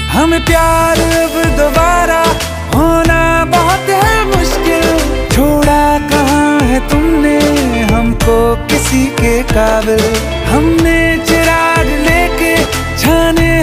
हमें प्यार अब दोबारा होना बहुत है मुश्किल। छोड़ा कहाँ है तुमने हमको किसी के काबिल। हमने चिराग लेके छाने